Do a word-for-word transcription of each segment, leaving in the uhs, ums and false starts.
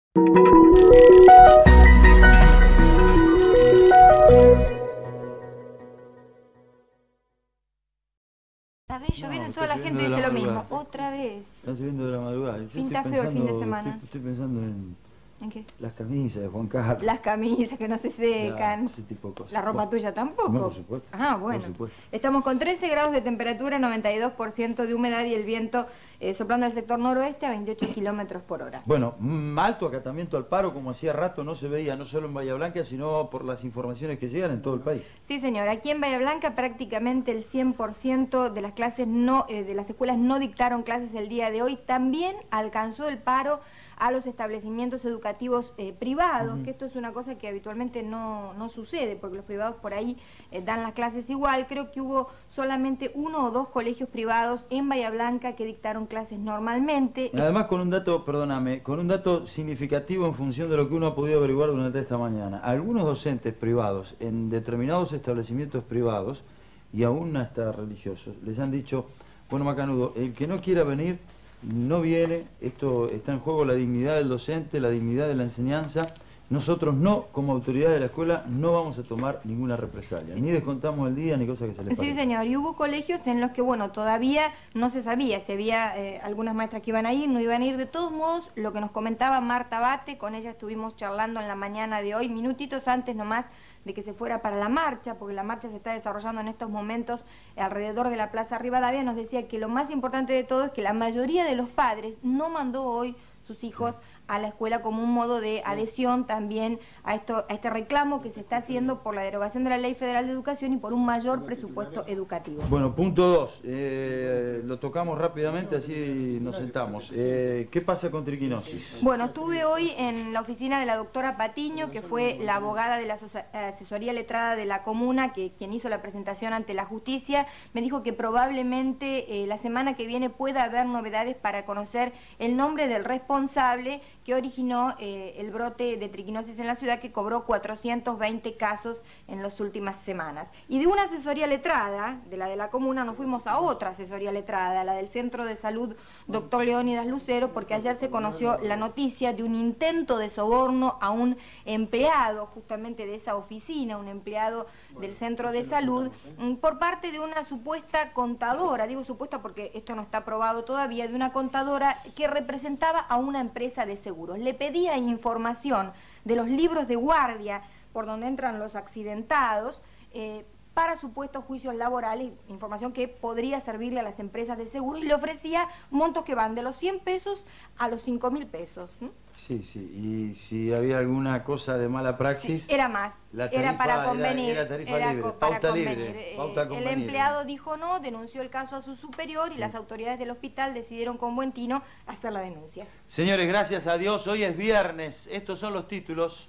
Otra vez lloviendo y toda la gente dice lo mismo. Otra vez. Está lloviendo de la madrugada. Pinta feo el fin de semana. Estoy, estoy pensando en... ¿En qué? Las camisas de Juan Carlos. Las camisas que no se secan. Ese tipo de cosas. La ropa bueno, tuya tampoco. No, por supuesto. Ah, bueno. Por supuesto. Estamos con trece grados de temperatura, noventa y dos por ciento de humedad y el viento eh, soplando del sector noroeste a veintiocho kilómetros por hora. Bueno, mm, alto acatamiento al paro, como hacía rato no se veía, no solo en Bahía Blanca, sino por las informaciones que llegan en todo el país. Sí, señor. Aquí en Bahía Blanca prácticamente el cien por ciento de las clases no, eh, de las escuelas no dictaron clases el día de hoy. También alcanzó el paro a los establecimientos educativos eh, privados, uh-huh. que esto es una cosa que habitualmente no, no sucede, porque los privados por ahí eh, dan las clases igual. Creo que hubo solamente uno o dos colegios privados en Bahía Blanca que dictaron clases normalmente. Además con un dato, perdóname, con un dato significativo en función de lo que uno ha podido averiguar durante esta mañana. Algunos docentes privados en determinados establecimientos privados, y aún hasta religiosos, les han dicho, bueno, Macanudo, el que no quiera venir, no viene, esto está en juego la dignidad del docente, la dignidad de la enseñanza. Nosotros no, como autoridad de la escuela, no vamos a tomar ninguna represalia, ni descontamos el día, ni cosa que se les parezca. Sí, señor, y hubo colegios en los que, bueno, todavía no se sabía si había eh, algunas maestras que iban a ir, no iban a ir. De todos modos, lo que nos comentaba Marta Bate, con ella estuvimos charlando en la mañana de hoy, minutitos antes nomás de que se fuera para la marcha, porque la marcha se está desarrollando en estos momentos alrededor de la Plaza Rivadavia, nos decía que lo más importante de todo es que la mayoría de los padres no mandó hoy sus hijos a la escuela como un modo de adhesión también a esto a este reclamo que se está haciendo por la derogación de la Ley Federal de Educación y por un mayor presupuesto educativo. Bueno, punto dos, eh, lo tocamos rápidamente, así nos sentamos. Eh, ¿Qué pasa con triquinosis? Bueno, estuve hoy en la oficina de la doctora Patiño, que fue la abogada de la asesoría letrada de la comuna, que quien hizo la presentación ante la justicia. Me dijo que probablemente eh, la semana que viene pueda haber novedades para conocer el nombre del responsable que originó eh, el brote de triquinosis en la ciudad, que cobró cuatrocientos veinte casos en las últimas semanas. Y de una asesoría letrada, de la de la comuna, nos fuimos a otra asesoría letrada, la del Centro de Salud doctor Leónidas Lucero, porque ayer se conoció la noticia de un intento de soborno a un empleado justamente de esa oficina, un empleado del Centro de Salud, por parte de una supuesta contadora, digo supuesta porque esto no está probado todavía, de una contadora que representaba a una empresa de seguros. Le pedía información de los libros de guardia por donde entran los accidentados, eh, para supuestos juicios laborales, información que podría servirle a las empresas de seguros, y le ofrecía montos que van de los cien pesos a los cinco mil pesos. ¿Mm? Sí, sí, y si había alguna cosa de mala praxis... Sí, era más, la tarifa era para convenir, era, era, tarifa era libre, para pauta convenir. Libre, eh, pauta el empleado dijo no, denunció el caso a su superior y sí. Las autoridades del hospital decidieron con buen tino hacer la denuncia. Señores, gracias a Dios, hoy es viernes, estos son los títulos.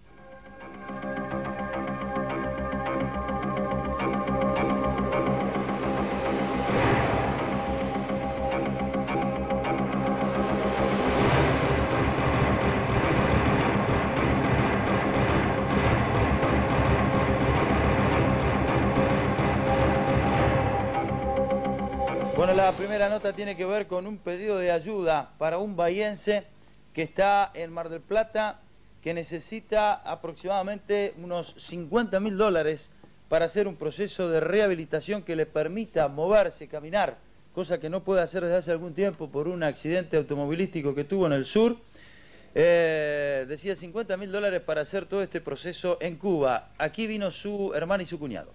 Bueno, la primera nota tiene que ver con un pedido de ayuda para un bahiense que está en Mar del Plata, que necesita aproximadamente unos cincuenta mil dólares para hacer un proceso de rehabilitación que le permita moverse, caminar, cosa que no puede hacer desde hace algún tiempo por un accidente automovilístico que tuvo en el sur. Eh, decía cincuenta mil dólares para hacer todo este proceso en Cuba. Aquí vino su hermana y su cuñado.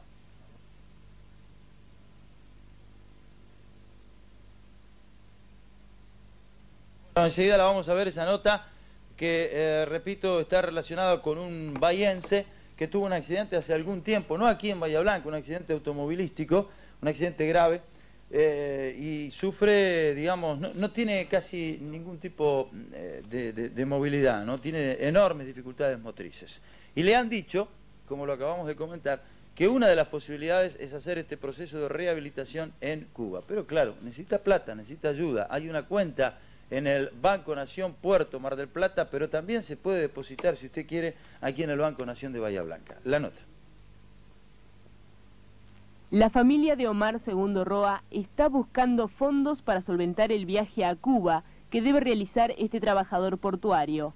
Enseguida la vamos a ver esa nota que, eh, repito, está relacionada con un bahiense que tuvo un accidente hace algún tiempo, no aquí en Bahía Blanca, un accidente automovilístico, un accidente grave, eh, y sufre, digamos, no, no tiene casi ningún tipo eh, de, de, de movilidad, ¿no? Tiene enormes dificultades motrices. Y le han dicho, como lo acabamos de comentar, que una de las posibilidades es hacer este proceso de rehabilitación en Cuba. Pero claro, necesita plata, necesita ayuda, hay una cuenta en el Banco Nación Puerto Mar del Plata, pero también se puede depositar, si usted quiere, aquí en el Banco Nación de Bahía Blanca. La nota. La familia de Omar Segundo Roa está buscando fondos para solventar el viaje a Cuba que debe realizar este trabajador portuario.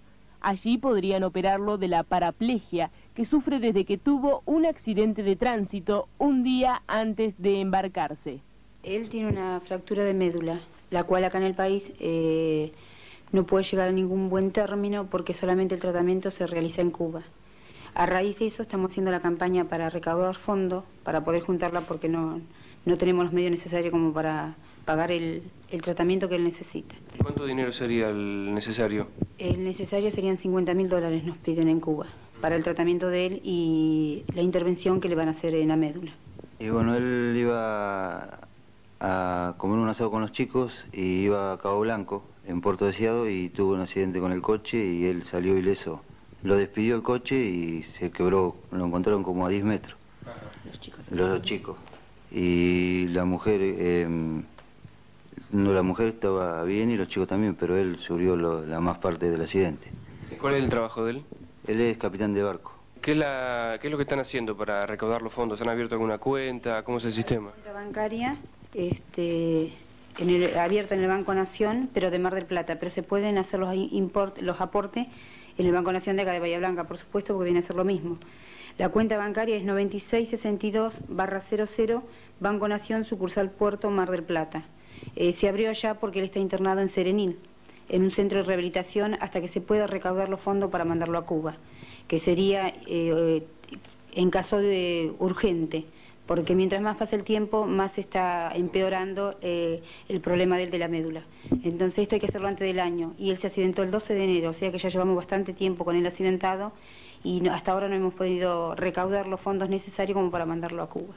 Allí podrían operarlo de la paraplegia que sufre desde que tuvo un accidente de tránsito un día antes de embarcarse. Él tiene una fractura de médula, la cual acá en el país eh, no puede llegar a ningún buen término porque solamente el tratamiento se realiza en Cuba. A raíz de eso estamos haciendo la campaña para recaudar fondos, para poder juntarla porque no, no tenemos los medios necesarios como para pagar el, el tratamiento que él necesita. ¿Cuánto dinero sería el necesario? El necesario serían cincuenta mil dólares, nos piden en Cuba, para el tratamiento de él y la intervención que le van a hacer en la médula. Y bueno, él iba a comer un asado con los chicos y iba a Cabo Blanco, en Puerto Deseado, y tuvo un accidente con el coche y él salió ileso. Lo despidió el coche y se quebró, lo encontraron como a diez metros. Los chicos. Los dos chicos. Y la mujer, eh, no, la mujer estaba bien y los chicos también, pero él sufrió lo, la más parte del accidente. ¿Cuál es el trabajo de él? Él es capitán de barco. ¿Qué es, la, ¿Qué es lo que están haciendo para recaudar los fondos? ¿Han abierto alguna cuenta? ¿Cómo es el sistema? La bancaria este, en el, abierta en el Banco Nación, pero de Mar del Plata, pero se pueden hacer los, import, los aportes en el Banco Nación de acá de Bahía Blanca, por supuesto, porque viene a ser lo mismo. La cuenta bancaria es noventa y seis sesenta y dos barra cero cero, Banco Nación, sucursal Puerto, Mar del Plata. Eh, se abrió allá porque él está internado en Serenil, en un centro de rehabilitación, hasta que se pueda recaudar los fondos para mandarlo a Cuba, que sería eh, en caso de urgente, porque mientras más pasa el tiempo, más está empeorando eh, el problema del de la médula. Entonces esto hay que hacerlo antes del año, y él se accidentó el doce de enero, o sea que ya llevamos bastante tiempo con él accidentado, y no, hasta ahora no hemos podido recaudar los fondos necesarios como para mandarlo a Cuba.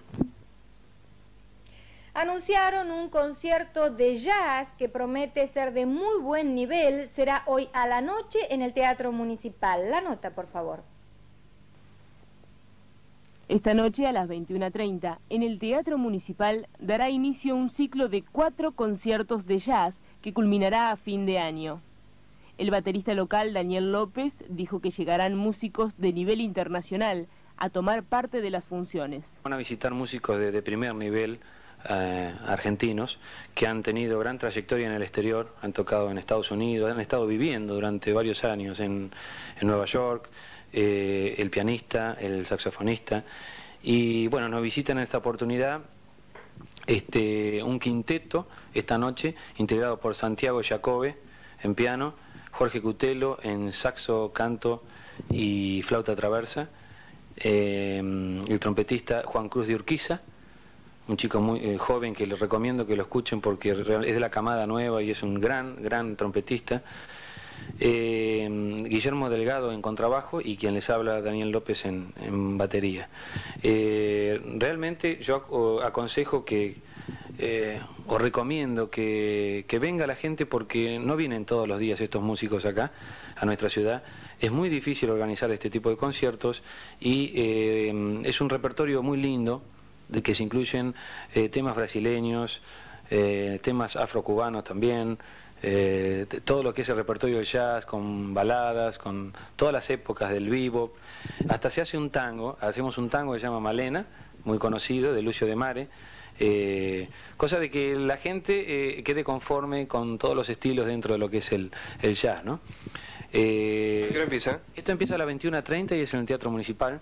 Anunciaron un concierto de jazz que promete ser de muy buen nivel. Será hoy a la noche en el Teatro Municipal. La nota, por favor. Esta noche a las veintiuna treinta, en el Teatro Municipal, dará inicio un ciclo de cuatro conciertos de jazz que culminará a fin de año. El baterista local Daniel López dijo que llegarán músicos de nivel internacional a tomar parte de las funciones. Van a visitar músicos de, de primer nivel, eh, argentinos, que han tenido gran trayectoria en el exterior, han tocado en Estados Unidos, han estado viviendo durante varios años en, en Nueva York, eh, el pianista, el saxofonista, y bueno, nos visitan en esta oportunidad este, un quinteto esta noche, integrado por Santiago Jacobe en piano, Jorge Cutelo en saxo, canto y flauta traversa, eh, el trompetista Juan Cruz de Urquiza, un chico muy eh, joven que les recomiendo que lo escuchen porque es de la camada nueva y es un gran, gran trompetista, eh, Guillermo Delgado en contrabajo y quien les habla Daniel López en, en batería. Eh, realmente yo aconsejo que Eh, os recomiendo que, que venga la gente porque no vienen todos los días estos músicos acá a nuestra ciudad. Es muy difícil organizar este tipo de conciertos y eh, es un repertorio muy lindo de que se incluyen eh, temas brasileños, eh, temas afrocubanos también, eh, todo lo que es el repertorio del jazz, con baladas, con todas las épocas del bebop. Hasta se hace un tango, hacemos un tango que se llama Malena, muy conocido, de Lucio de Mare. Eh, cosa de que la gente eh, quede conforme con todos los estilos dentro de lo que es el, el jazz, ¿no? Eh, ¿A qué hora empieza? Esto empieza a las veintiuna treinta y es en el Teatro Municipal.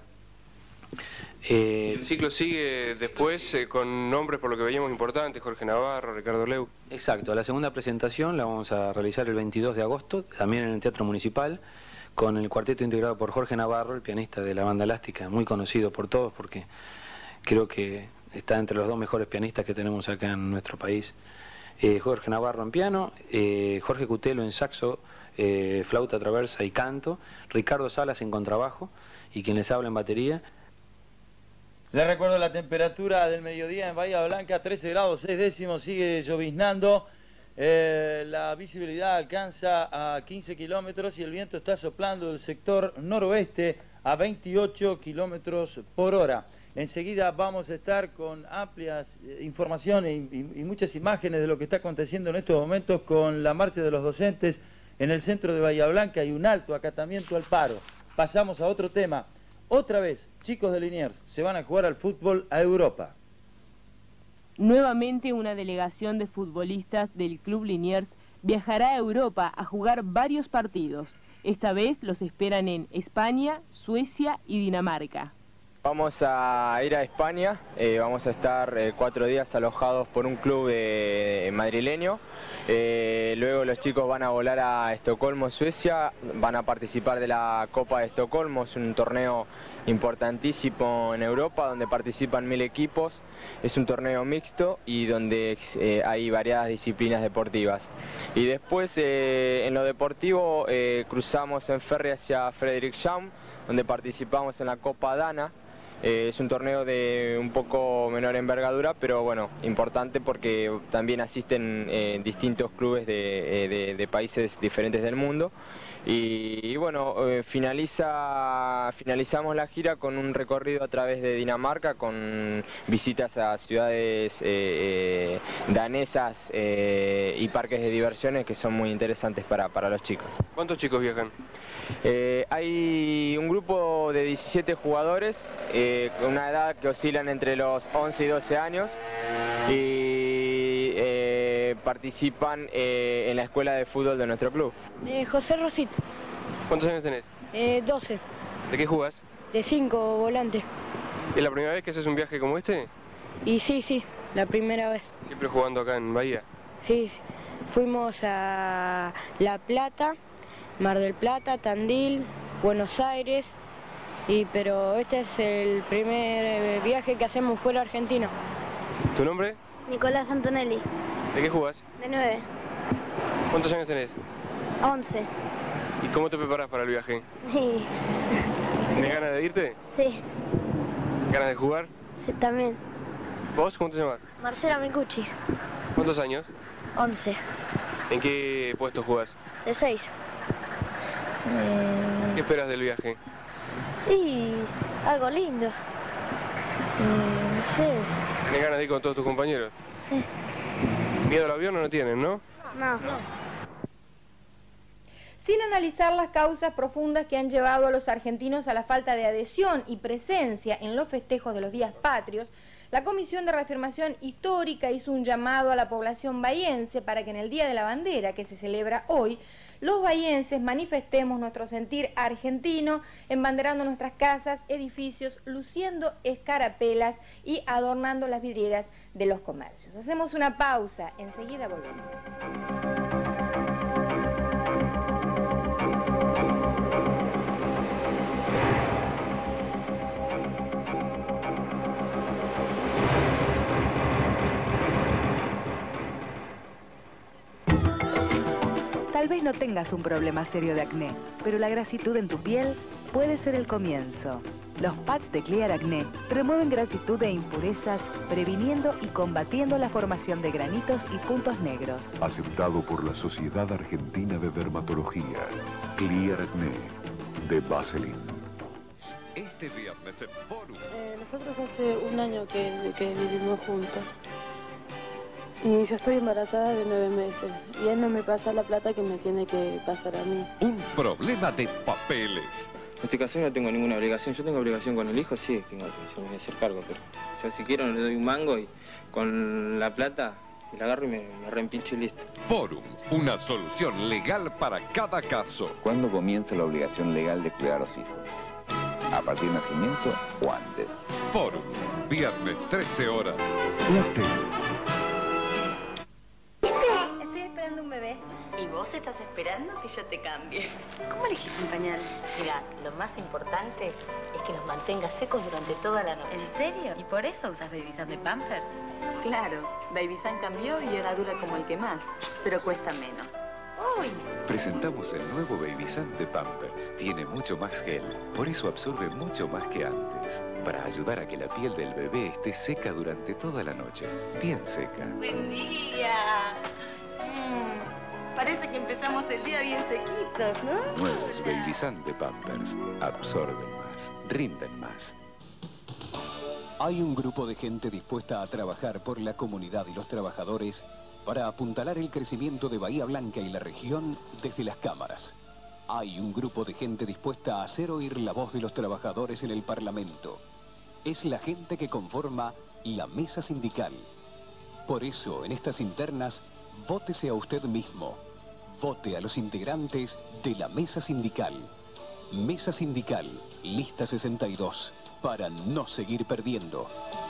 Eh, el ciclo sigue después eh, con nombres por lo que veíamos importantes, Jorge Navarro, Ricardo Leu. Exacto, la segunda presentación la vamos a realizar el veintidós de agosto, también en el Teatro Municipal, con el cuarteto integrado por Jorge Navarro, el pianista de la banda elástica, muy conocido por todos porque creo que está entre los dos mejores pianistas que tenemos acá en nuestro país. Eh, Jorge Navarro en piano, eh, Jorge Cutelo en saxo, eh, flauta traversa y canto, Ricardo Salas en contrabajo y quien les habla en batería. Les recuerdo la temperatura del mediodía en Bahía Blanca, trece grados seis décimos, sigue lloviznando. Eh, la visibilidad alcanza a quince kilómetros y el viento está soplando del sector noroeste a veintiocho kilómetros por hora. Enseguida vamos a estar con amplias informaciones y, y, y muchas imágenes de lo que está aconteciendo en estos momentos con la marcha de los docentes en el centro de Bahía Blanca y un alto acatamiento al paro. Pasamos a otro tema. Otra vez, chicos de Liniers se van a jugar al fútbol a Europa. Nuevamente una delegación de futbolistas del Club Liniers viajará a Europa a jugar varios partidos. Esta vez los esperan en España, Suecia y Dinamarca. Vamos a ir a España, eh, vamos a estar eh, cuatro días alojados por un club eh, madrileño. Eh, luego los chicos van a volar a Estocolmo, Suecia, van a participar de la Copa de Estocolmo, es un torneo importantísimo en Europa donde participan mil equipos. Es un torneo mixto y donde eh, hay variadas disciplinas deportivas. Y después eh, en lo deportivo eh, cruzamos en ferry hacia Frederikshavn, donde participamos en la Copa Dana. Eh, es un torneo de un poco menor envergadura, pero bueno, importante porque también asisten eh, distintos clubes de, de, de países diferentes del mundo. Y, y bueno, eh, finaliza, finalizamos la gira con un recorrido a través de Dinamarca, con visitas a ciudades eh, eh, danesas eh, y parques de diversiones que son muy interesantes para, para los chicos. ¿Cuántos chicos viajan? Eh, hay un grupo de diecisiete jugadores, eh, con una edad que oscilan entre los once y doce años, y eh, participan eh, en la escuela de fútbol de nuestro club. Eh, José Rosito. ¿Cuántos años tenés? Eh, doce. ¿De qué jugás? De cinco, volante. ¿Es la primera vez que haces un viaje como este? Y sí, sí, la primera vez. ¿Siempre jugando acá en Bahía? Sí, sí. Fuimos a La Plata, Mar del Plata, Tandil, Buenos Aires, y pero este es el primer viaje que hacemos fuera de Argentina. ¿Tu nombre? Nicolás Antonelli. ¿De qué jugás? De nueve. ¿Cuántos años tenés? Once. ¿Y cómo te preparás para el viaje? Sí. ¿Tienes ganas de irte? Sí. ¿Ganas de jugar? Sí, también. ¿Vos cómo te llamas? Marcela Micucci. ¿Cuántos años? Once. ¿En qué puesto jugás? De seis. Eh... ¿Qué esperas del viaje? Y algo lindo. Eh, no sé. ¿Tienes ganas de ir con todos tus compañeros? Sí. ¿Miedo al avión no tienen, no? No. no. Sin analizar las causas profundas que han llevado a los argentinos a la falta de adhesión y presencia en los festejos de los días patrios, la Comisión de Reafirmación Histórica hizo un llamado a la población bahiense para que en el Día de la Bandera, que se celebra hoy, los bahienses manifestemos nuestro sentir argentino, embanderando nuestras casas, edificios, luciendo escarapelas y adornando las vidrieras de los comercios. Hacemos una pausa, enseguida volvemos. Tal vez no tengas un problema serio de acné, pero la grasitud en tu piel puede ser el comienzo. Los pads de Clear Acné remueven grasitud e impurezas, previniendo y combatiendo la formación de granitos y puntos negros. Aceptado por la Sociedad Argentina de Dermatología. Clear Acné, de Vaseline. Este viernes en Forum. Eh, nosotros hace un año que, que vivimos juntos. Y yo estoy embarazada de nueve meses. Y él no me pasa la plata que me tiene que pasar a mí. Un problema de papeles. En este caso no tengo ninguna obligación. Yo tengo obligación con el hijo, sí, tengo que me voy a hacer cargo. Pero yo si quiero le doy un mango y con la plata y la agarro y me, me reempincho y listo. Forum, una solución legal para cada caso. ¿Cuándo comienza la obligación legal de cuidar a los hijos? ¿A partir del nacimiento o antes? Forum, viernes trece horas. La tele. Estoy esperando un bebé. ¿Y vos estás esperando que yo te cambie? ¿Cómo elegís un pañal? Mira, lo más importante es que los mantenga secos durante toda la noche. ¿En serio? ¿Y por eso usas Babysan de Pampers? Claro, Babysan cambió y ahora dura como el que más, pero cuesta menos. ¡Uy! Presentamos el nuevo Babysan de Pampers. Tiene mucho más gel, por eso absorbe mucho más que antes. Para ayudar a que la piel del bebé esté seca durante toda la noche. Bien seca. ¡Buen día! Mm, parece que empezamos el día bien sequitos, ¿no? Nuevos Babysan de Pampers. Absorben más, rinden más. Hay un grupo de gente dispuesta a trabajar por la comunidad y los trabajadores para apuntalar el crecimiento de Bahía Blanca y la región desde las cámaras. Hay un grupo de gente dispuesta a hacer oír la voz de los trabajadores en el Parlamento. Es la gente que conforma la mesa sindical. Por eso, en estas internas, vótese a usted mismo. Vote a los integrantes de la Mesa Sindical. Mesa Sindical, lista sesenta y dos, para no seguir perdiendo.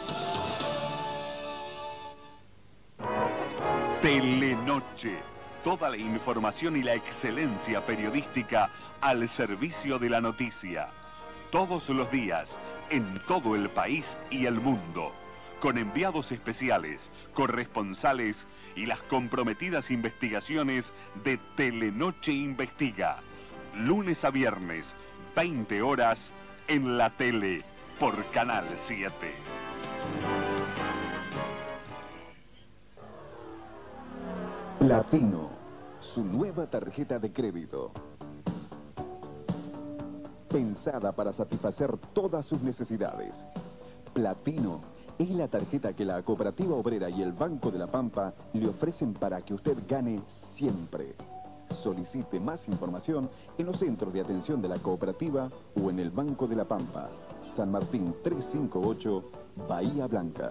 Telenoche. Toda la información y la excelencia periodística al servicio de la noticia. Todos los días, en todo el país y el mundo. Con enviados especiales, corresponsales y las comprometidas investigaciones de Telenoche Investiga. Lunes a viernes, veinte horas, en la tele, por Canal siete. Latino, su nueva tarjeta de crédito. Pensada para satisfacer todas sus necesidades. Platino es la tarjeta que la Cooperativa Obrera y el Banco de la Pampa le ofrecen para que usted gane siempre. Solicite más información en los centros de atención de la Cooperativa o en el Banco de la Pampa. San Martín trescientos cincuenta y ocho, Bahía Blanca.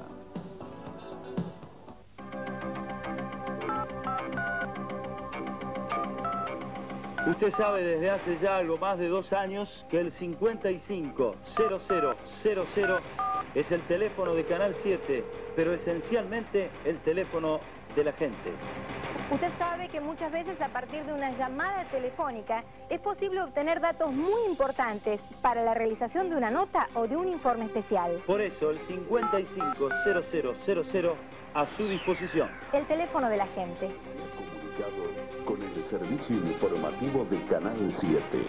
Usted sabe desde hace ya algo más de dos años que el cincuenta y cinco cero cero cero cero es el teléfono de Canal siete, pero esencialmente el teléfono de la gente. Usted sabe que muchas veces a partir de una llamada telefónica es posible obtener datos muy importantes para la realización de una nota o de un informe especial. Por eso el cincuenta y cinco cero cero cero cero a su disposición. El teléfono de la gente. Se ha comunicado con el servicio informativo de Canal siete.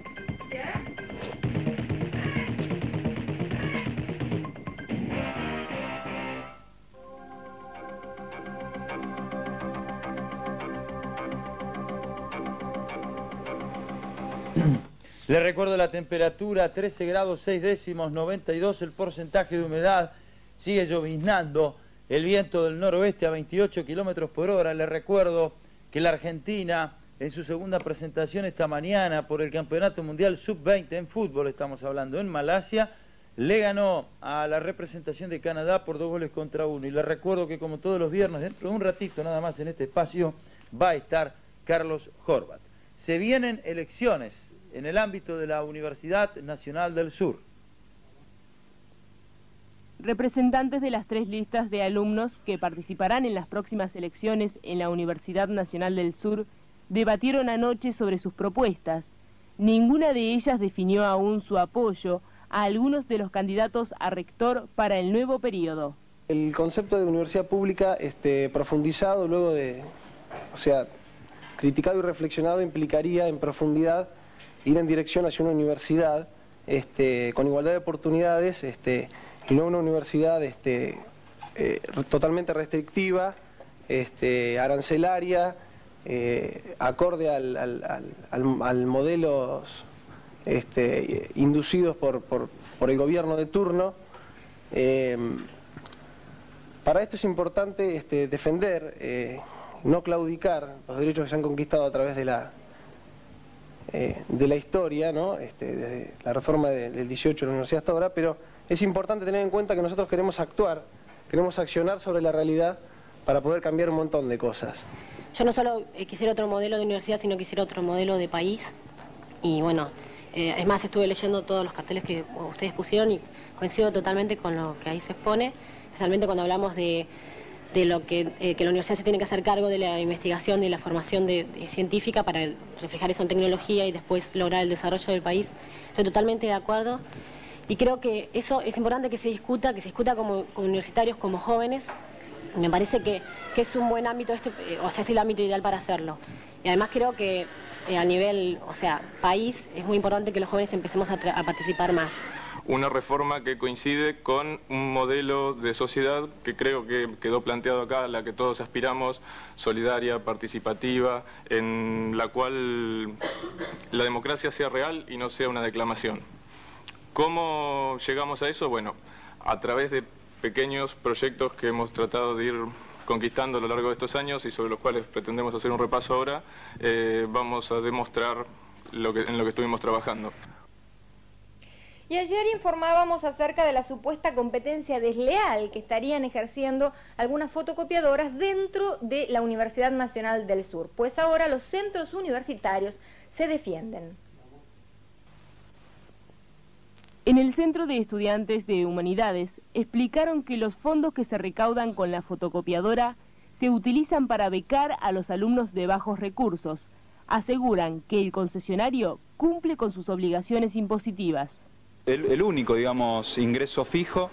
Le recuerdo la temperatura, trece grados seis décimos, noventa y dos el porcentaje de humedad, sigue lloviznando, el viento del noroeste a veintiocho kilómetros por hora. Le recuerdo que la Argentina, en su segunda presentación esta mañana por el Campeonato Mundial sub veinte en fútbol, estamos hablando en Malasia, le ganó a la representación de Canadá por dos goles contra uno. Y le recuerdo que como todos los viernes, dentro de un ratito nada más en este espacio, va a estar Carlos Horvat. Se vienen elecciones en el ámbito de la Universidad Nacional del Sur. Representantes de las tres listas de alumnos que participarán en las próximas elecciones en la Universidad Nacional del Sur debatieron anoche sobre sus propuestas. Ninguna de ellas definió aún su apoyo a algunos de los candidatos a rector para el nuevo periodo. El concepto de universidad pública este, profundizado luego de, o sea, criticado y reflexionado implicaría en profundidad ir en dirección hacia una universidad este, con igualdad de oportunidades este, y no una universidad este, eh, totalmente restrictiva, este, arancelaria, eh, acorde al, al, al, al, al modelos este, inducidos por, por, por el gobierno de turno. Eh, para esto es importante este, defender, eh, no claudicar los derechos que se han conquistado a través de la Eh, de la historia, ¿no? Este, desde la reforma de, del dieciocho de la universidad hasta ahora, pero es importante tener en cuenta que nosotros queremos actuar, queremos accionar sobre la realidad para poder cambiar un montón de cosas. Yo no solo eh, quisiera otro modelo de universidad, sino quisiera otro modelo de país. Y bueno, eh, es más, estuve leyendo todos los carteles que ustedes pusieron y coincido totalmente con lo que ahí se expone, especialmente cuando hablamos de de lo que, eh, que la universidad se tiene que hacer cargo de la investigación y la formación de, de científica para reflejar eso en tecnología y después lograr el desarrollo del país. Estoy totalmente de acuerdo y creo que eso es importante que se discuta, que se discuta como, como universitarios, como jóvenes. Me parece que, que es un buen ámbito, este, eh, o sea, es el ámbito ideal para hacerlo. Y además creo que eh, a nivel, o sea, país, es muy importante que los jóvenes empecemos a, a participar más. Una reforma que coincide con un modelo de sociedad que creo que quedó planteado acá, a la que todos aspiramos, solidaria, participativa, en la cual la democracia sea real y no sea una declamación. ¿Cómo llegamos a eso? Bueno, a través de pequeños proyectos que hemos tratado de ir conquistando a lo largo de estos años y sobre los cuales pretendemos hacer un repaso ahora, eh, vamos a demostrar lo que, en lo que estuvimos trabajando. Y ayer informábamos acerca de la supuesta competencia desleal que estarían ejerciendo algunas fotocopiadoras dentro de la Universidad Nacional del Sur. Pues ahora los centros universitarios se defienden. En el Centro de Estudiantes de Humanidades explicaron que los fondos que se recaudan con la fotocopiadora se utilizan para becar a los alumnos de bajos recursos. Aseguran que el concesionario cumple con sus obligaciones impositivas. El, el único, digamos, ingreso fijo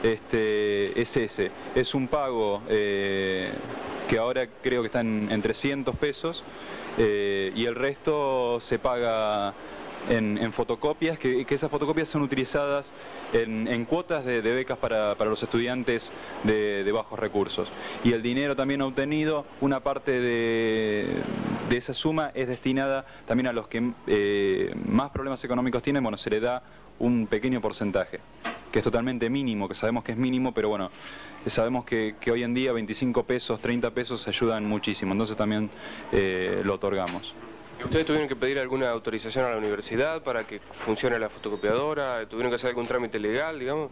este, es ese. Es un pago eh, que ahora creo que está en, en trescientos pesos eh, y el resto se paga en, en fotocopias, que, que esas fotocopias son utilizadas en, en cuotas de, de becas para, para los estudiantes de, de bajos recursos. Y el dinero también obtenido, una parte de, de esa suma es destinada también a los que eh, más problemas económicos tienen. Bueno, se le da un pequeño porcentaje, que es totalmente mínimo, que sabemos que es mínimo, pero bueno, sabemos que, que hoy en día veinticinco pesos, treinta pesos ayudan muchísimo, entonces también eh, lo otorgamos. ¿Ustedes tuvieron que pedir alguna autorización a la universidad para que funcione la fotocopiadora? ¿Tuvieron que hacer algún trámite legal, digamos?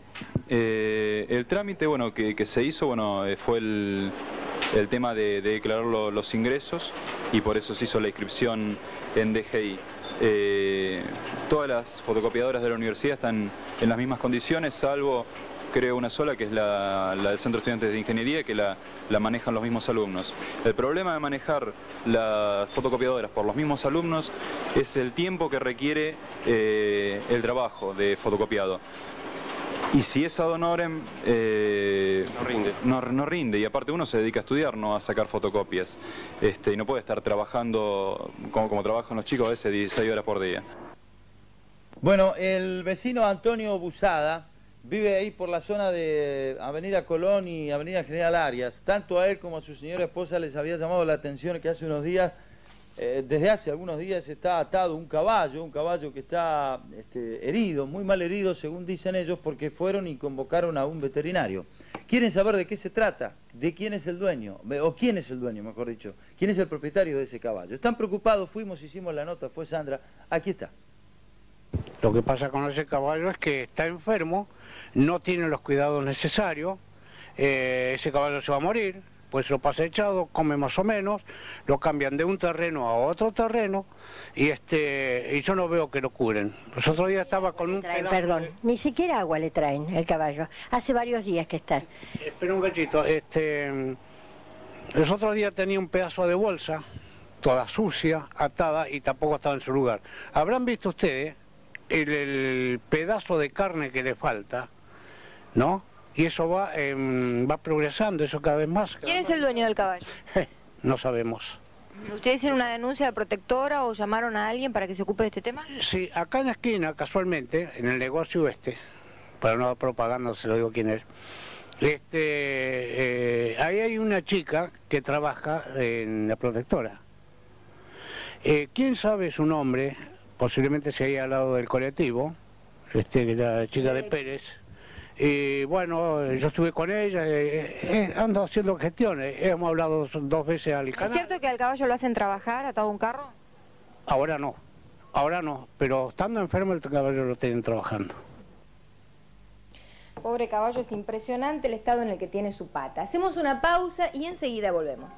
Eh, el trámite, bueno, que, que se hizo, bueno, eh, fue el, el tema de, de declarar lo, los ingresos, y por eso se hizo la inscripción en D G I. Eh, todas las fotocopiadoras de la universidad están en las mismas condiciones, salvo creo una sola, que es la, la del Centro de Estudiantes de Ingeniería, que la, la manejan los mismos alumnos. El problema de manejar las fotocopiadoras por los mismos alumnos es el tiempo que requiere eh, el trabajo de fotocopiado. Y si es ad honorem, eh, no rinde. No, no rinde, y aparte uno se dedica a estudiar, no a sacar fotocopias. Este, y no puede estar trabajando como, como trabajan los chicos a veces dieciséis horas por día. Bueno, el vecino Antonio Busada vive ahí por la zona de Avenida Colón y Avenida General Arias. Tanto a él como a su señora esposa les había llamado la atención que hace unos días, eh, desde hace algunos días está atado un caballo, un caballo que está este, herido, muy mal herido según dicen ellos, porque fueron y convocaron a un veterinario. Quieren saber de qué se trata, de quién es el dueño, o quién es el dueño, mejor dicho, quién es el propietario de ese caballo. Están preocupados, fuimos, hicimos la nota, fue Sandra, aquí está. Lo que pasa con ese caballo es que está enfermo, no tiene los cuidados necesarios, eh, ese caballo se va a morir, pues lo pasa echado, come más o menos, lo cambian de un terreno a otro terreno y este y yo no veo que lo curen. Los otros días estaba con un traen, Perdón, de... ni siquiera agua le traen el caballo, hace varios días que está. Espera un cachito, este, los otros días tenía un pedazo de bolsa, toda sucia, atada y tampoco estaba en su lugar. Habrán visto ustedes el, el pedazo de carne que le falta, ¿no? Y eso va, eh, va progresando, eso cada vez más. Cada ¿Quién más. es el dueño del caballo? Eh, no sabemos. ¿Ustedes hicieron una denuncia de protectora o llamaron a alguien para que se ocupe de este tema? Sí, acá en la esquina, casualmente, en el negocio este, para no dar propaganda, se lo digo quién es, este, eh, ahí hay una chica que trabaja en la protectora. Eh, ¿Quién sabe su nombre? Posiblemente se haya al lado del colectivo, este, la chica de Pérez. Y bueno, yo estuve con ella, eh, eh, ando haciendo gestiones, hemos hablado dos, dos veces al canal. ¿Es cierto que al caballo lo hacen trabajar atado a un carro? Ahora no, ahora no, pero estando enfermo el caballo lo tienen trabajando. Pobre caballo, es impresionante el estado en el que tiene su pata. Hacemos una pausa y enseguida volvemos.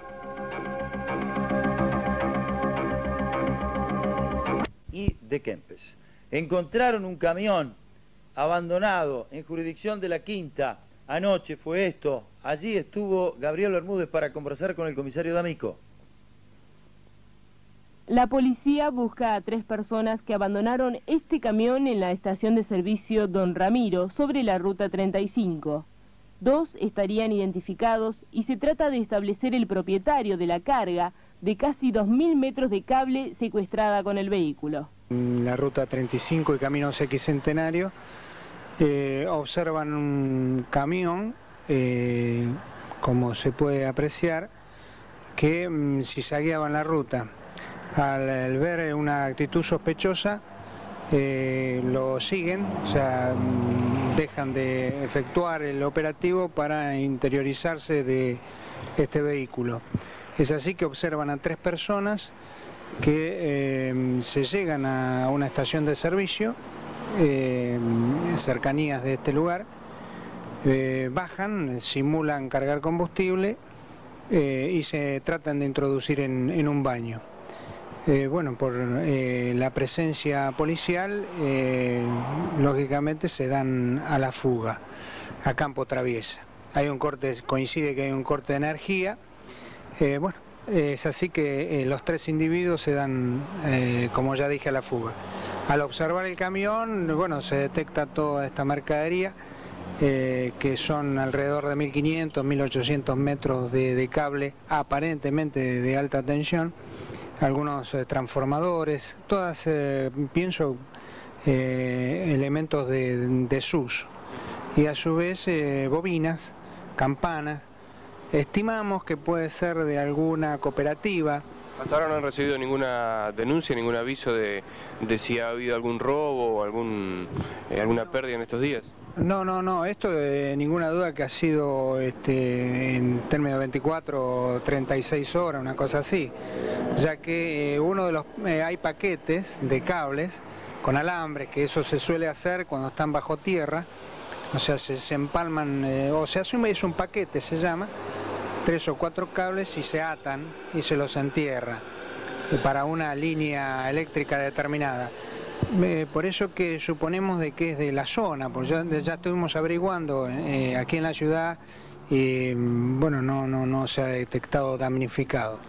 Y de Kempes. Encontraron un camión abandonado en jurisdicción de la Quinta. Anoche fue esto. Allí estuvo Gabriel Bermúdez para conversar con el comisario D'Amico. La policía busca a tres personas que abandonaron este camión en la estación de servicio Don Ramiro, sobre la ruta treinta y cinco. Dos estarían identificados y se trata de establecer el propietario de la carga de casi dos mil metros de cable secuestrada con el vehículo. La ruta treinta y cinco y Camino Sexcentenario eh, observan un camión, eh, como se puede apreciar, que mm, zigzagueaba en la ruta. Al, al ver una actitud sospechosa, eh, lo siguen, o sea, mm, dejan de efectuar el operativo para interiorizarse de este vehículo. Es así que observan a tres personas que eh, se llegan a una estación de servicio eh, cercanías de este lugar, eh, bajan, simulan cargar combustible eh, y se tratan de introducir en, en un baño. Eh, bueno, por eh, la presencia policial, eh, lógicamente se dan a la fuga, a campo traviesa. Hay un corte, coincide que hay un corte de energía, eh, bueno, es así que eh, los tres individuos se dan, eh, como ya dije, a la fuga. Al observar el camión, bueno, se detecta toda esta mercadería, eh, que son alrededor de mil quinientos, mil ochocientos metros de, de cable, aparentemente de, de alta tensión, algunos eh, transformadores, todas, eh, pienso, eh, elementos de, de sus, y a su vez eh, bobinas, campanas. Estimamos que puede ser de alguna cooperativa. Hasta ahora no han recibido ninguna denuncia, ningún aviso de, de si ha habido algún robo o algún, eh, alguna pérdida en estos días. No, no, no, esto de ninguna duda que ha sido este, en términos de veinticuatro o treinta y seis horas, una cosa así, ya que eh, uno de los, eh, hay paquetes de cables con alambres, que eso se suele hacer cuando están bajo tierra, o sea, se, se empalman, eh, o se asume, es un paquete, se llama, tres o cuatro cables y se atan y se los entierra para una línea eléctrica determinada. Eh, por eso que suponemos de que es de la zona, porque ya, ya estuvimos averiguando eh, aquí en la ciudad y bueno, no, no, no se ha detectado damnificado.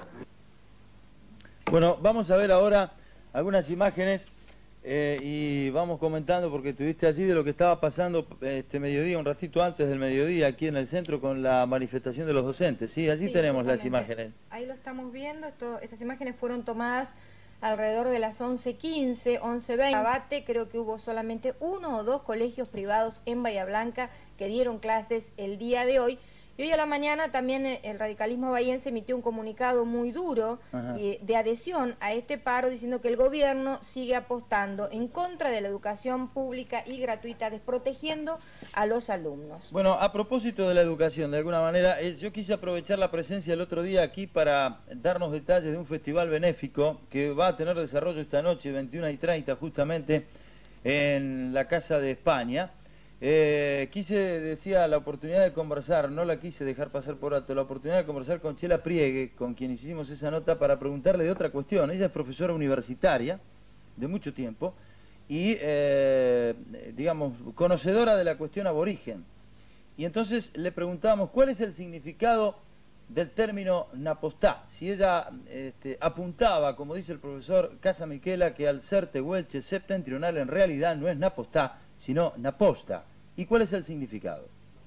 Bueno, vamos a ver ahora algunas imágenes eh, y vamos comentando, porque estuviste allí, de lo que estaba pasando este mediodía, un ratito antes del mediodía, aquí en el centro con la manifestación de los docentes. Sí, allí sí, tenemos las imágenes. Ahí lo estamos viendo, esto, estas imágenes fueron tomadas alrededor de las once quince, once veinte. Abate, creo que hubo solamente uno o dos colegios privados en Bahía Blanca que dieron clases el día de hoy. Y hoy a la mañana también el radicalismo bahiense emitió un comunicado muy duro eh, de adhesión a este paro, diciendo que el gobierno sigue apostando en contra de la educación pública y gratuita, desprotegiendo a los alumnos. Bueno, a propósito de la educación, de alguna manera, eh, yo quise aprovechar la presencia el otro día aquí para darnos detalles de un festival benéfico que va a tener desarrollo esta noche, veintiuna y treinta, justamente en la Casa de España. Eh, quise, decía, la oportunidad de conversar, no la quise dejar pasar por alto, la oportunidad de conversar con Chela Priegue, con quien hicimos esa nota, para preguntarle de otra cuestión. Ella es profesora universitaria de mucho tiempo y, eh, digamos, conocedora de la cuestión aborigen. Y entonces le preguntábamos cuál es el significado del término napostá. Si ella este, apuntaba, como dice el profesor Casamiquela, que al ser tehuelche septentrional en realidad no es napostá, sino naposta. ¿Y cuál es el significado?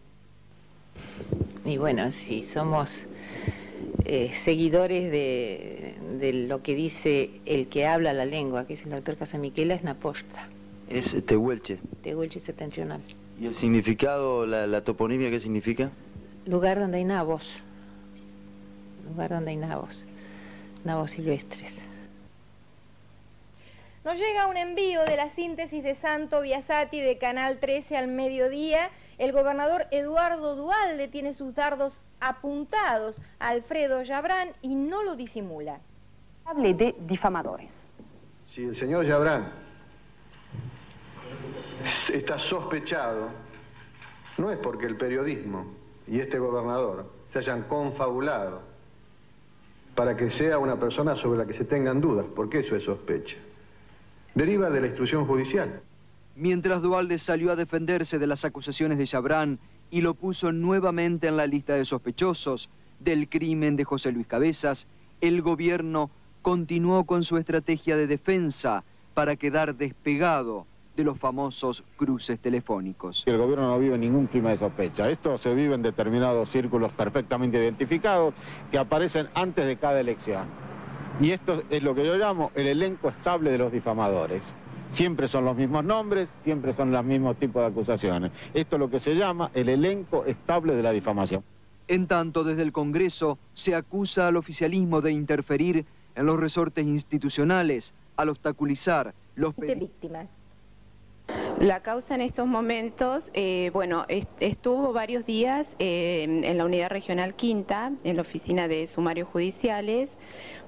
Y bueno, si somos eh, seguidores de, de lo que dice el que habla la lengua, que es el doctor Casamiquela, es naposta. Es tehuelche. Tehuelche septentrional. ¿Y el significado, la, la toponimia, qué significa? Lugar donde hay nabos. Lugar donde hay nabos. Nabos silvestres. Nos llega un envío de la síntesis de Santo Biasati de Canal trece al mediodía. El gobernador Eduardo Duhalde tiene sus dardos apuntados a Alfredo Yabrán y no lo disimula. Hable de difamadores. Si el señor Yabrán está sospechado, no es porque el periodismo y este gobernador se hayan confabulado para que sea una persona sobre la que se tengan dudas, porque eso es sospecha. Deriva de la instrucción judicial. Mientras Duhalde salió a defenderse de las acusaciones de Yabrán y lo puso nuevamente en la lista de sospechosos del crimen de José Luis Cabezas, el gobierno continuó con su estrategia de defensa para quedar despegado de los famosos cruces telefónicos. El gobierno no vive ningún clima de sospecha. Esto se vive en determinados círculos perfectamente identificados que aparecen antes de cada elección. Y esto es lo que yo llamo el elenco estable de los difamadores. Siempre son los mismos nombres, siempre son los mismos tipos de acusaciones. Esto es lo que se llama el elenco estable de la difamación. En tanto, desde el Congreso se acusa al oficialismo de interferir en los resortes institucionales al obstaculizar los de víctimas. La causa en estos momentos, eh, bueno, est estuvo varios días eh, en la unidad regional quinta, en la oficina de sumarios judiciales,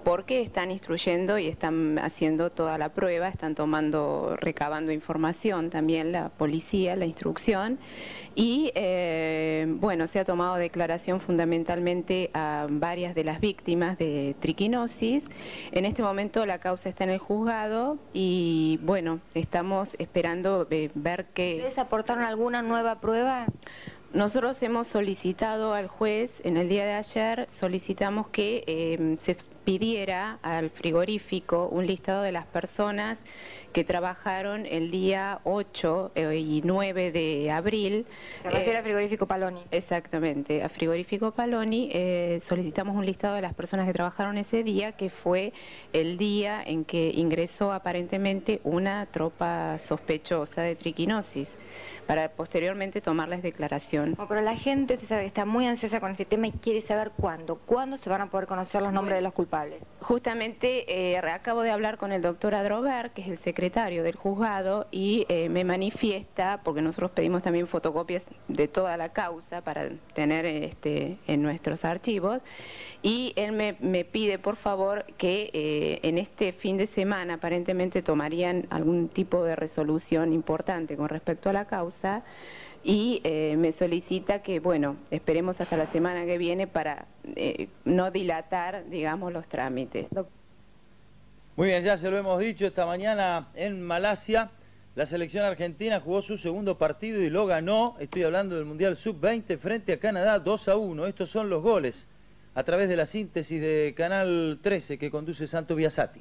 porque están instruyendo y están haciendo toda la prueba, están tomando, recabando información también la policía, la instrucción, y eh, bueno, se ha tomado declaración fundamentalmente a varias de las víctimas de triquinosis. En este momento la causa está en el juzgado y bueno, estamos esperando eh, ver qué... ¿Ustedes aportaron alguna nueva prueba? Nosotros hemos solicitado al juez, en el día de ayer, solicitamos que eh, se pidiera al frigorífico un listado de las personas que trabajaron el día ocho y nueve de abril. Se refiere eh, al frigorífico Paloni. Exactamente, a frigorífico Paloni eh, solicitamos un listado de las personas que trabajaron ese día, que fue el día en que ingresó aparentemente una tropa sospechosa de triquinosis, para posteriormente tomarles declaración. Oh, pero la gente se sabe que está muy ansiosa con este tema y quiere saber cuándo. ¿Cuándo se van a poder conocer los nombres bueno, de los culpables? Justamente eh, acabo de hablar con el doctor Adrover, que es el secretario del juzgado, y eh, me manifiesta, porque nosotros pedimos también fotocopias de toda la causa para tener este, en nuestros archivos, y él me, me pide por favor que eh, en este fin de semana aparentemente tomarían algún tipo de resolución importante con respecto a la causa, y eh, me solicita que, bueno, esperemos hasta la semana que viene para eh, no dilatar, digamos, los trámites. Muy bien, ya se lo hemos dicho, esta mañana en Malasia la selección argentina jugó su segundo partido y lo ganó. Estoy hablando del Mundial sub veinte frente a Canadá, dos a uno. Estos son los goles a través de la síntesis de Canal trece que conduce Santo Biasati.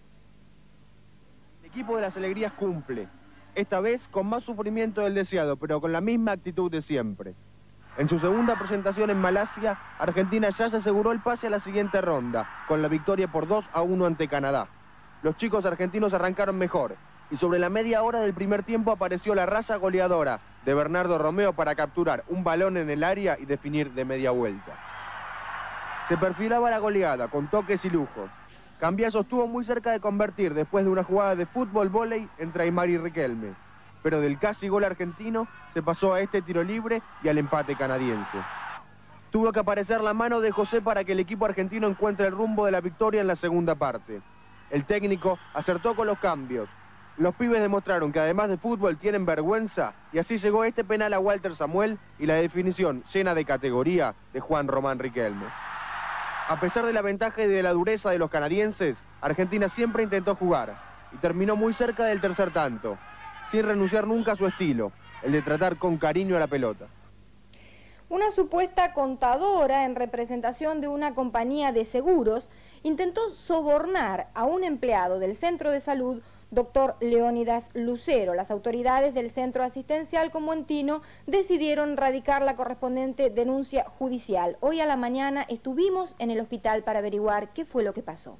El equipo de las alegrías cumple, esta vez con más sufrimiento del deseado, pero con la misma actitud de siempre. En su segunda presentación en Malasia, Argentina ya se aseguró el pase a la siguiente ronda, con la victoria por dos a uno ante Canadá. Los chicos argentinos arrancaron mejor, y sobre la media hora del primer tiempo apareció la raza goleadora de Bernardo Romeo para capturar un balón en el área y definir de media vuelta. Se perfilaba la goleada, con toques y lujos. Cambiaso estuvo muy cerca de convertir después de una jugada de fútbol-vóley entre Aymar y Riquelme, pero del casi gol argentino se pasó a este tiro libre y al empate canadiense. Tuvo que aparecer la mano de José para que el equipo argentino encuentre el rumbo de la victoria en la segunda parte. El técnico acertó con los cambios. Los pibes demostraron que además de fútbol tienen vergüenza, y así llegó este penal a Walter Samuel y la definición llena de categoría de Juan Román Riquelme. A pesar de la ventaja y de la dureza de los canadienses, Argentina siempre intentó jugar y terminó muy cerca del tercer tanto, sin renunciar nunca a su estilo, el de tratar con cariño a la pelota. Una supuesta contadora en representación de una compañía de seguros intentó sobornar a un empleado del centro de salud, doctor Leónidas Lucero. Las autoridades del centro asistencial Comoentino decidieron radicar la correspondiente denuncia judicial. Hoy a la mañana estuvimos en el hospital para averiguar qué fue lo que pasó.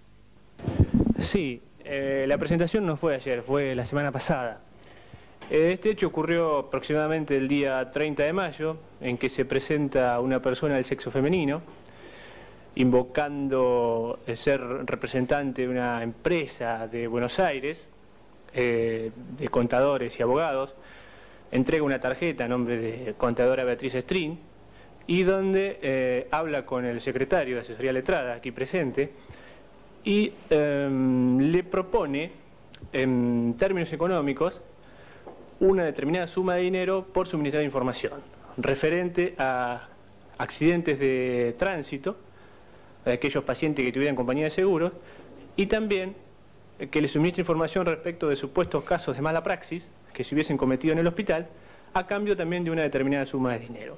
Sí, eh, la presentación no fue ayer, fue la semana pasada. Este hecho ocurrió aproximadamente el día treinta de mayo, en que se presenta una persona del sexo femenino, invocando ser representante de una empresa de Buenos Aires, eh, de contadores y abogados, entrega una tarjeta a nombre de contadora Beatriz Strin, y donde eh, habla con el secretario de asesoría letrada, aquí presente, y eh, le propone, en términos económicos, una determinada suma de dinero por suministrar información referente a accidentes de tránsito de aquellos pacientes que tuvieran compañía de seguros, y también que le suministre información respecto de supuestos casos de mala praxis que se hubiesen cometido en el hospital, a cambio también de una determinada suma de dinero.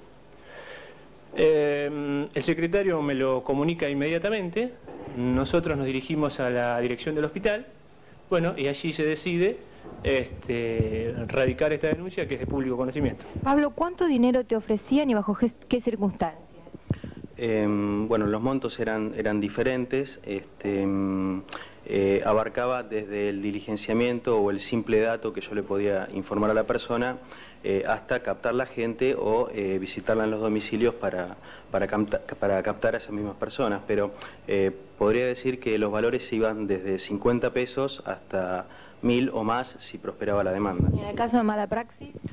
Eh, el secretario me lo comunica inmediatamente, nosotros nos dirigimos a la dirección del hospital, bueno, y allí se decide este, radicar esta denuncia, que es de público conocimiento. Pablo, ¿cuánto dinero te ofrecían y bajo qué circunstancias? Eh, bueno, los montos eran, eran diferentes, este, eh, abarcaba desde el diligenciamiento o el simple dato que yo le podía informar a la persona, eh, hasta captar la gente o eh, visitarla en los domicilios para, para, capta, para captar a esas mismas personas, pero eh, podría decir que los valores iban desde cincuenta pesos hasta mil o más si prosperaba la demanda. ¿Y en el caso de mala praxis?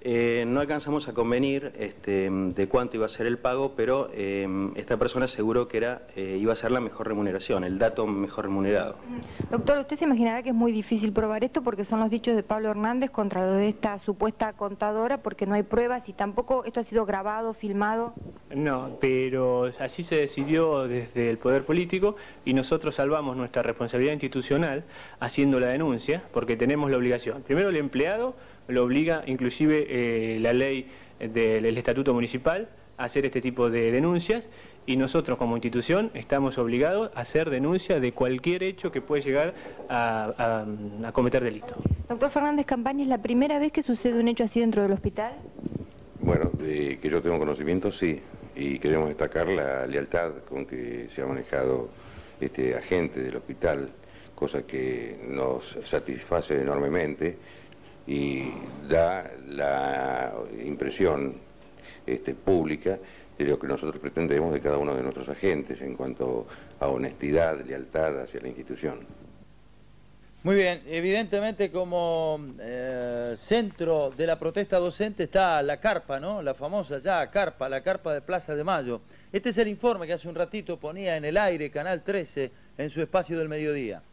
eh, no alcanzamos a convenir este, de cuánto iba a ser el pago, pero eh, esta persona aseguró que era, eh, iba a ser la mejor remuneración, el dato mejor remunerado. Doctor, usted se imaginará que es muy difícil probar esto porque son los dichos de Pablo Hernández contra lo de esta supuesta contadora, porque no hay pruebas y tampoco esto ha sido grabado, filmado. No, pero así se decidió desde el poder político y nosotros salvamos nuestra responsabilidad institucional haciendo la denuncia porque tenemos la obligación. Primero, el empleado lo obliga, inclusive eh, la ley del el Estatuto Municipal, a hacer este tipo de denuncias y nosotros como institución estamos obligados a hacer denuncia de cualquier hecho que puede llegar a, a, a cometer delito. Doctor Fernández Campaña, ¿es la primera vez que sucede un hecho así dentro del hospital? Bueno, de que yo tengo conocimiento, sí, y queremos destacar la lealtad con que se ha manejado este agente del hospital, cosa que nos satisface enormemente y da la impresión este, pública de lo que nosotros pretendemos de cada uno de nuestros agentes en cuanto a honestidad, lealtad hacia la institución. Muy bien, evidentemente como eh, centro de la protesta docente está la carpa, ¿no? La famosa ya carpa, la carpa de Plaza de Mayo. Este es el informe que hace un ratito ponía en el aire Canal trece en su espacio del mediodía.